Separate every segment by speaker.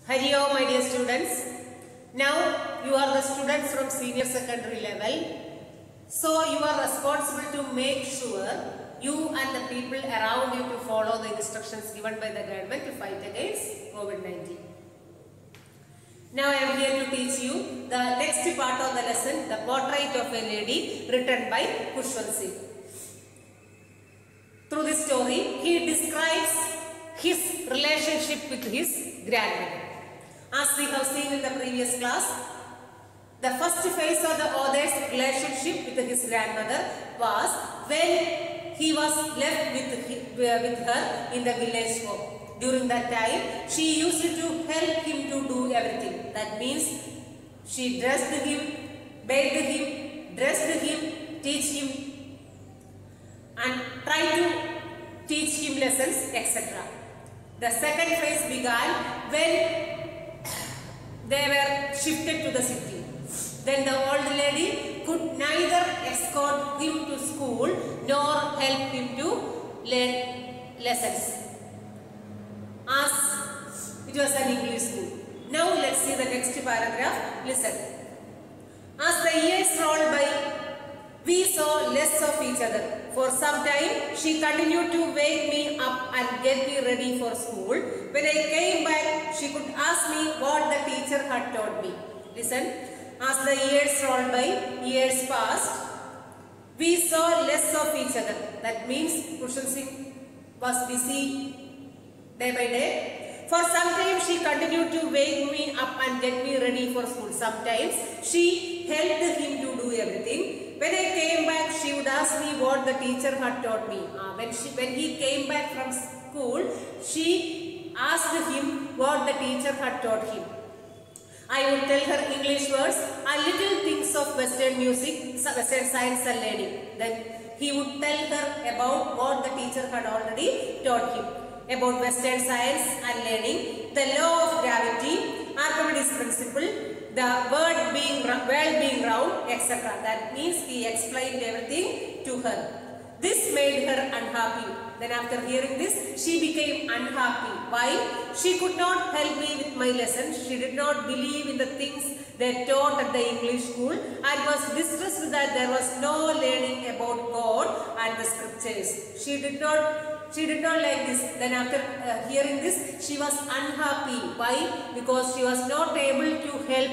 Speaker 1: Hari Om, my dear students. Now you are the students from senior secondary level. So you are responsible to make sure you and the people around you to follow the instructions given by the government to fight against COVID-19. Now I am here to teach you the next part of the lesson, the portrait of a lady written by Khushwant Singh. Through this story, he describes his relationship with his grandmother. As we have seen in the previous class, the first phase of the author's relationship with his grandmother was when he was left with her in the village home. During that time, she used to help him to do everything. That means she dressed him, bathed him, dressed him, teach him and try to teach him lessons, etc. The second phase began when they were shifted to the city. Then the old lady could neither escort him to school nor help him to learn lessons, as it was an English school. Now let's see the next paragraph. Listen. As the years rolled by, we saw less of each other. For some time, she continued to wake me up and get me ready for school. When I came back, she could ask me what the teacher had taught me. Listen. As the years rolled by, years passed, we saw less of each other. That means Khushwant Singh was busy day by day. For some time, she continued to wake me up and get me ready for school. Sometimes, she helped him to do everything. When I came back, she would ask me what the teacher had taught me. When he came back from school, she asked him what the teacher had taught him. I would tell her English words and little things of Western music, Western science and learning. Then he would tell her about what the teacher had already taught him. About Western science and learning, the law of gravity, Archimedes principle, the world being round, etc. That means he explained everything to her. This made her unhappy. Then after hearing this, she became unhappy. Why? She could not help me with my lessons. She did not believe in the things they taught at the English school and was distressed that there was no learning about God and the scriptures. She did not like this. Then after hearing this, she was unhappy. Why? Because she was not able to help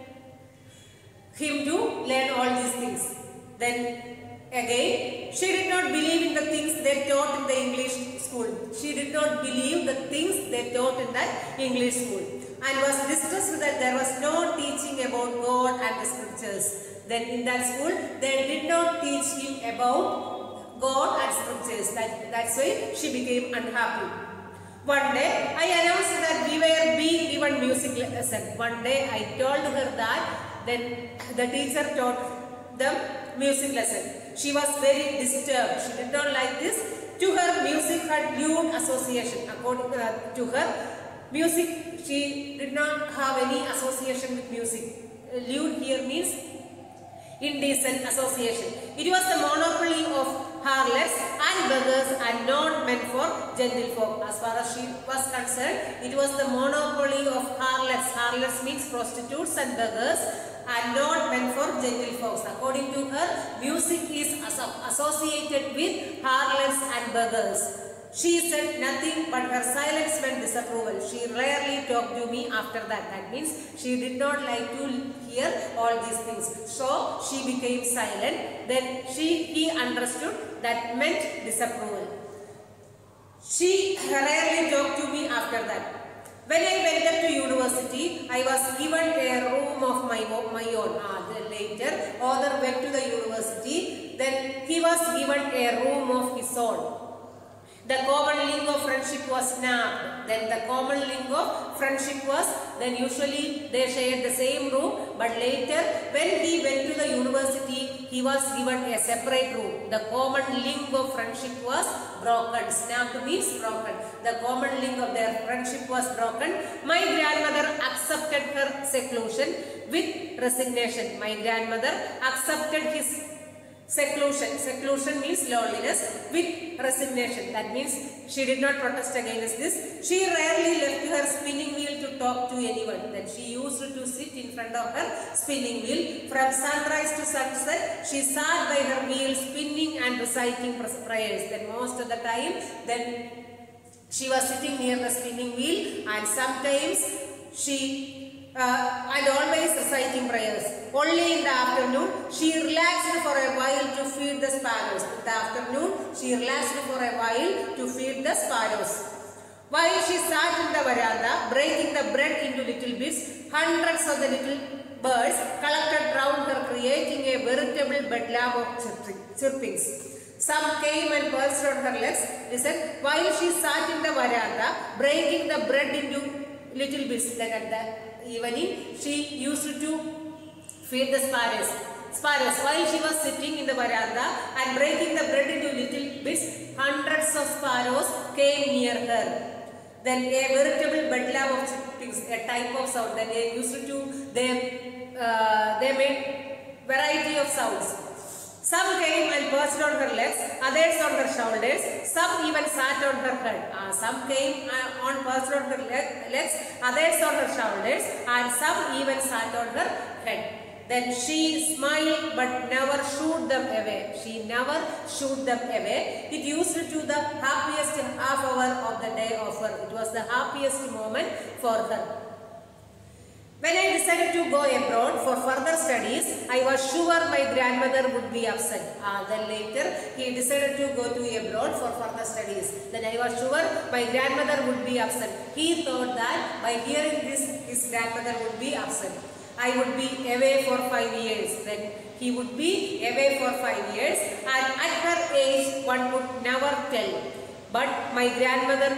Speaker 1: him to learn all these things. Then again, she did not believe in the things they taught in the English school. She did not believe the things they taught in the English school and was distressed that there was no teaching about God and the scriptures. Then in that school, they did not teach him about God and scriptures. That's why she became unhappy. One day, I announced that we were being given music lesson. One day, I told her that then the teacher taught them music lesson. She was very disturbed. She did not like this. To her, music had lewd association. According to her, music, she did not have any association with music. Lewd here means indecent association. It was the monopoly of harlots and beggars and not meant for gentlefolk. As far as she was concerned, it was the monopoly of harlots. Harlots means prostitutes and beggars and not meant for gentlefolks. According to her, music is associated with harlots and beggars. She said nothing, but her silence meant disapproval. She rarely talked to me after that. That means she did not like to hear all these things. So she became silent. Then he understood that meant disapproval. She rarely talked to me after that. When I went up to university, I was given a room of my own. Later, author went to the university. Then he was given a room of his own. The common link of friendship was snapped. Then the common link of friendship was, then usually they shared the same room. But later, when he went to the university, he was given a separate room. The common link of friendship was broken. Snapped means broken. The common link of their friendship was broken. My grandmother accepted her seclusion with resignation. My grandmother accepted his seclusion. Seclusion means loneliness with resignation. That means she did not protest against this. She rarely left her spinning wheel to talk to anyone. Then she used to sit in front of her spinning wheel. From sunrise to sunset, she sat by her wheel spinning and reciting prayers. Then most of the time, then she was sitting near the spinning wheel, and sometimes she and always reciting prayers. Only in the afternoon, she relaxed for a while to feed the sparrows. In the afternoon, she relaxed for a while to feed the sparrows. While she sat in the veranda, breaking the bread into little bits, hundreds of the little birds collected round her, creating a veritable bedlam of chirpings. Some came and perched on her legs. Listen, while she sat in the veranda, breaking the bread into little bits, like at the evening, she used to feed the sparrows. While she was sitting in the veranda and breaking the bread into little bits, hundreds of sparrows came near her. Then a veritable bedlam of chirpings, a type of sound that they used to, they made variety of sounds. Some came and perched on her legs, others on her shoulders, some even sat on her head. Some came on perched on her legs, others on her shoulders, and some even sat on her head. Then she smiled but never shooed them away. She never shooed them away. It used to the happiest half hour of the day of her. It was the happiest moment for her. When I decided to go abroad for further studies, I was sure my grandmother would be upset. Then later, he decided to go to abroad for further studies. Then I was sure my grandmother would be upset. He thought that by hearing this, his grandmother would be upset. I would be away for 5 years. Then he would be away for 5 years, and at her age, one would never tell. But my grandmother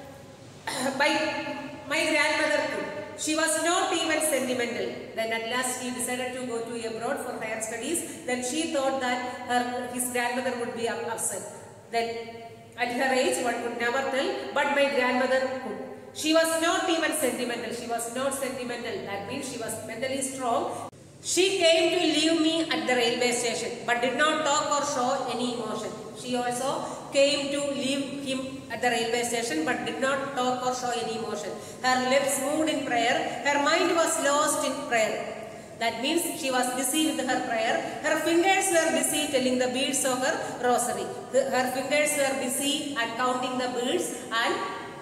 Speaker 1: could. She was not even sentimental. Then at last he decided to go to abroad for higher studies. Then she thought that his grandmother would be upset. Then at her age, one could never tell, but my grandmother could. She was not even sentimental. She was not sentimental. That means she was mentally strong. She came to leave me at the railway station, but did not talk or show any emotion. She also came to leave him at the railway station, but did not talk or show any emotion. Her lips moved in prayer. Her mind was lost in prayer. That means she was busy with her prayer. Her fingers were busy telling the beads of her rosary. Her fingers were busy at counting the beads and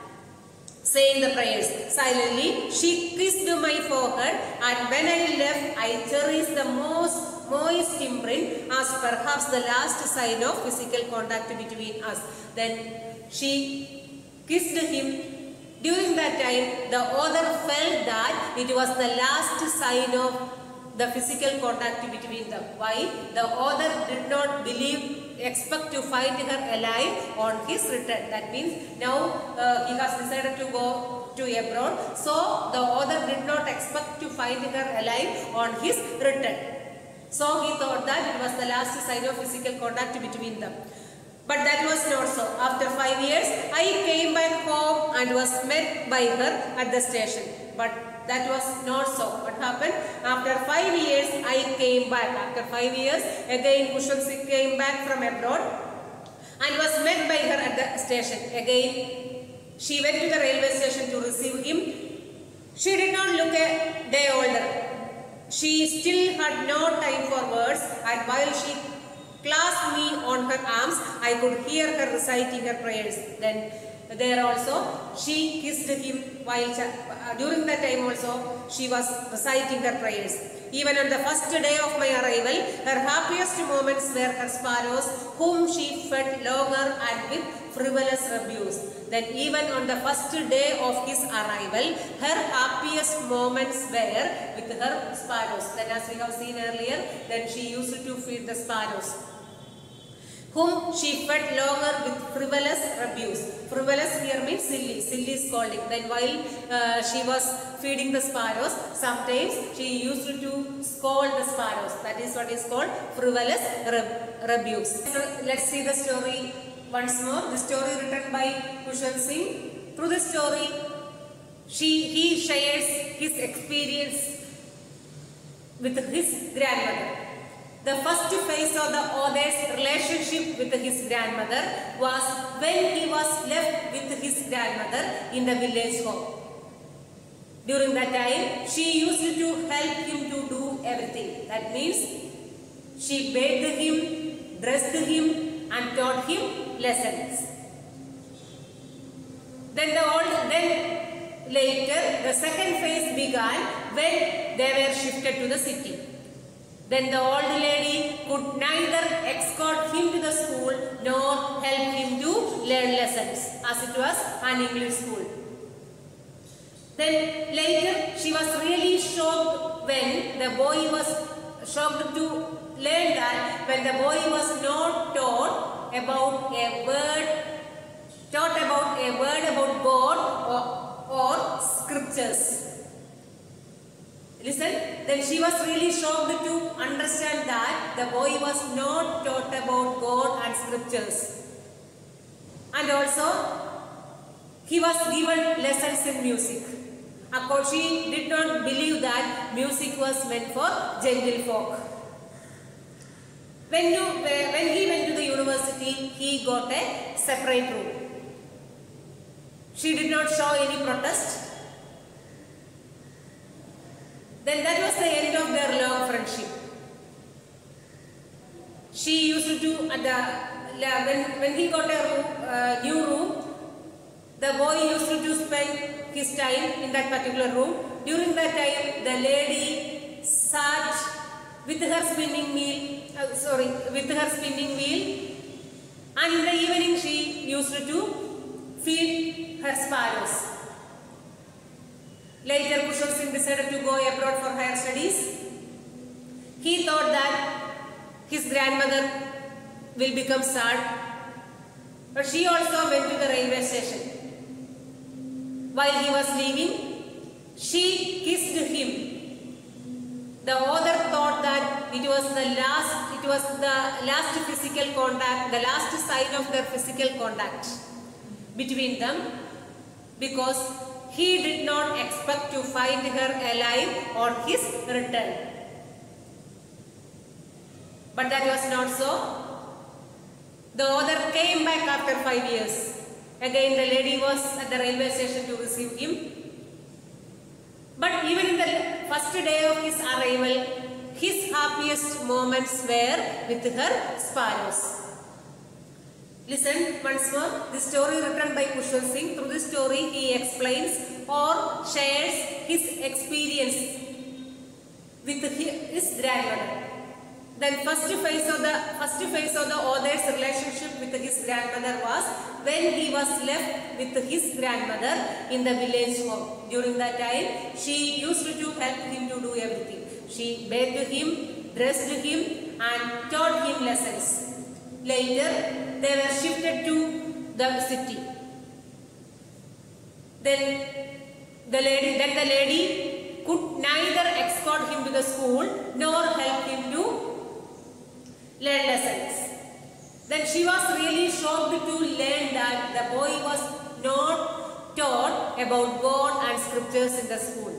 Speaker 1: saying the prayers. Silently, she kissed my forehead, and when I left, I cherished the most moist imprint as perhaps the last sign of physical contact between us. Then she kissed him. During that time, the author felt that it was the last sign of the physical contact between them. Why? The author did not expect to find her alive on his return. That means now he has decided to go to abroad. So the author did not expect to find her alive on his return. So he thought that it was the last sign of physical contact between them. But that was not so. After 5 years, I came back home and was met by her at the station. But that was not so. What happened? After 5 years, I came back. After 5 years, again Kushan Singh came back from abroad and was met by her at the station. Again, she went to the railway station to receive him. She did not look a day older. She still had no time for words, and while she clasped me on her arms, I could hear her reciting her prayers. Then there also, she kissed him while during that time also, she was reciting her prayers. Even on the first day of my arrival, her happiest moments were her sparrows, whom she fed longer and with frivolous abuse. Then even on the first day of his arrival, her happiest moments were with her sparrows. Then as we have seen earlier, then she used to feed the sparrows, whom she fed longer with frivolous abuse. Frivolous here means silly, silly scolding. Then while she was feeding the sparrows, sometimes she used to scold the sparrows. That is what is called frivolous rebukes. Let's see the story once more. The story written by Kushan Singh. Through the story, he shares his experience with his grandmother. The first phase of the author's relationship with his grandmother was when he was left with his grandmother in the village home. During that time, she used to help him to do everything. That means she bathed him, dressed him, and taught him lessons. Then later the second phase began when they were shifted to the city. Then the old lady could neither escort him to the school nor help him to learn lessons, as it was an English school. Then later she was really shocked when the boy was shocked to learn that when the boy was not taught about a word about God or scriptures. Listen, then she was really shocked to understand that the boy was not taught about God and scriptures. And also, he was given lessons in music. Of course, she did not believe that music was meant for gentlefolk. When he went to the university, he got a separate room. She did not show any protest. Then that was the end of their long friendship. She used to, when he got a new room, the boy used to spend his time in that particular room. During that time, the lady sat with her spinning wheel, and in the evening she used to feed her sparrows. Later, Kushal Singh decided to go abroad for higher studies. He thought that his grandmother will become sad, but she also went to the railway station. While he was leaving, she kissed him. The author thought that it was the last physical contact, the last sign of their physical contact between them, because he did not expect to find her alive on his return. But that was not so. The author came back after 5 years. Again, the lady was at the railway station to receive him. But even in the first day of his arrival, his happiest moments were with her sparrows. Listen once more, the story written by Kushal Singh. Through this story, he explains or shares his experience with his grandmother. Then first phase of the author's relationship with his grandmother was when he was left with his grandmother in the village home. During that time, she used to help him to do everything. She bathed him, dressed him, and taught him lessons. Later, they were shifted to the city. Then the lady could neither escort him to the school nor help him to learn lessons. Then she was really shocked to learn that the boy was not taught about God and scriptures in the school,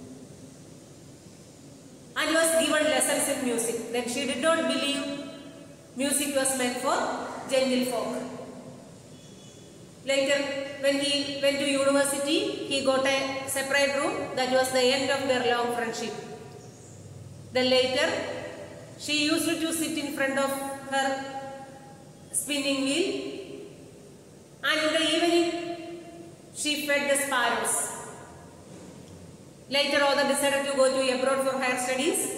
Speaker 1: and was given lessons in music. Then she did not believe music was meant for gentlefolk. Later, when he went to university, he got a separate room. That was the end of their long friendship. Then later, she used to sit in front of her spinning wheel, and in the evening, she fed the sparrows. Later, author decided to go to abroad for higher studies.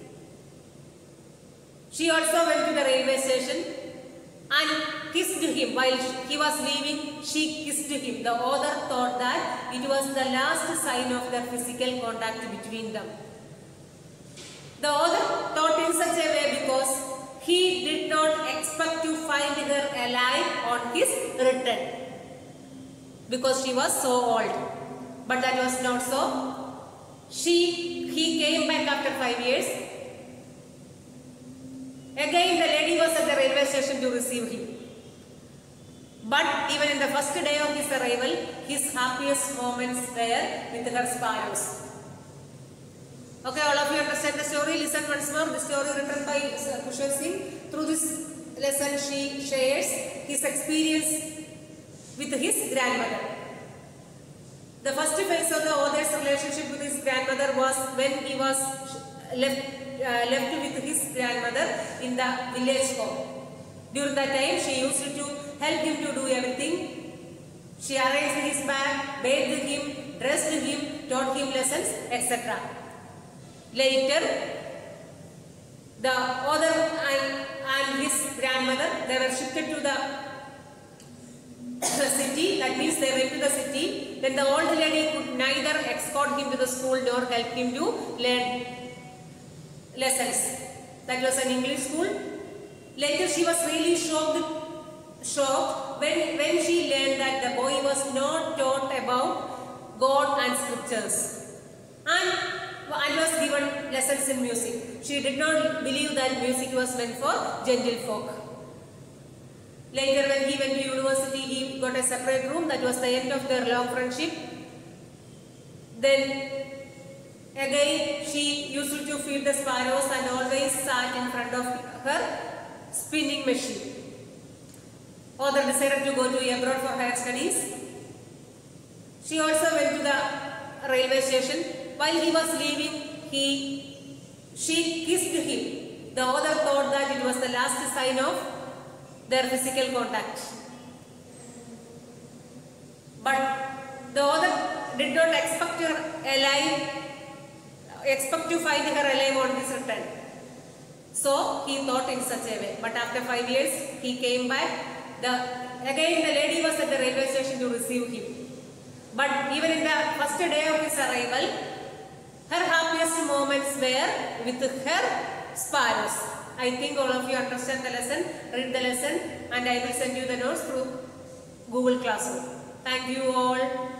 Speaker 1: She also went to the railway station and kissed him. While he was leaving, she kissed him. The author thought that it was the last sign of their physical contact between them. The author thought in such a way because he did not expect to find her alive on his return, because she was so old. But that was not so. He came back after 5 years. Again, the lady was at the railway station to receive him. But even in the first day of his arrival, his happiest moments were with her sparrows. Okay, all of you understand the story? Listen once more. The story written by Kushal Singh. Through this lesson, she shares his experience with his grandmother. The first phase of the author's relationship with his grandmother was when he was left with his grandmother in the village home. During that time, she used to help him to do everything. She arranged his bag, bathed him, dressed him, taught him lessons, etc. Later, the father and his grandmother, they were shifted to the city. That means they went to the city. Then the old lady could neither escort him to the school nor help him to learn lessons. That was an English school. Later she was really shocked when she learned that the boy was not taught about God and scriptures and was given lessons in music. She did not believe that music was meant for gentlefolk. Later when he went to university, he got a separate room. That was the end of their long friendship. Then again she used to feed the sparrows and always sat in front of her spinning machine. Author decided to go to abroad for higher studies. She also went to the railway station. While he was leaving, she kissed him. The author thought that it was the last sign of their physical contact. But the author did not expect to find her alive on his return. So he thought in such a way. But after 5 years, he came back. Again the lady was at the railway station to receive him. But even in the first day of his arrival, her happiest moments were with her sparrows. I think all of you understand the lesson, read the lesson, and I will send you the notes through Google Classroom. Thank you all.